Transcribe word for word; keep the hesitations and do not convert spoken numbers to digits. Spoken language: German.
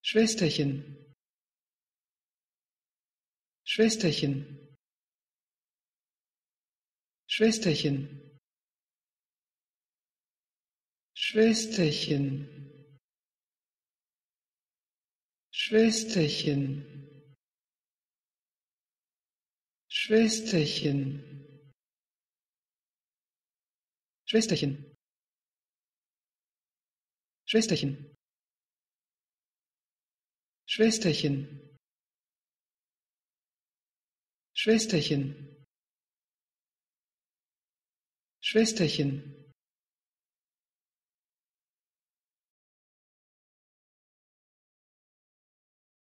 Schwesterchen, Schwesterchen, Schwesterchen, Schwesterchen, Schwesterchen, Schwesterchen, Schwesterchen, Schwesterchen, Schwesterchen, Schwesterchen, Schwesterchen,